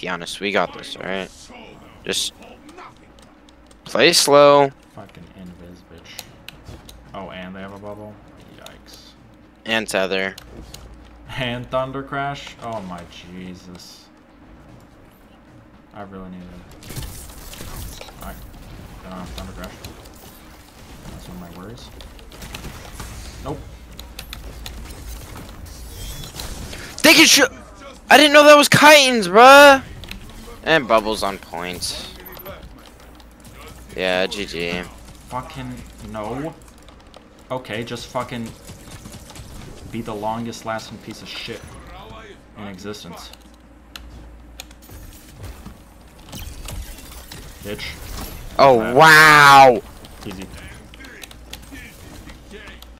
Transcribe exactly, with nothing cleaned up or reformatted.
honest. We got this, alright? Just play slow. Fucking invis, bitch. Oh, and they have a bubble? Yikes. And tether. And thunder crash? Oh my Jesus. I really need it. Alright. They don't have thunder crash. That's one of my worries. Nope. They can shoot. I didn't know that was chitin's, bruh. And bubbles on point. Yeah, G G. Fucking no. Okay, just fucking be the longest lasting piece of shit in existence. Bitch. Oh, wow. Easy.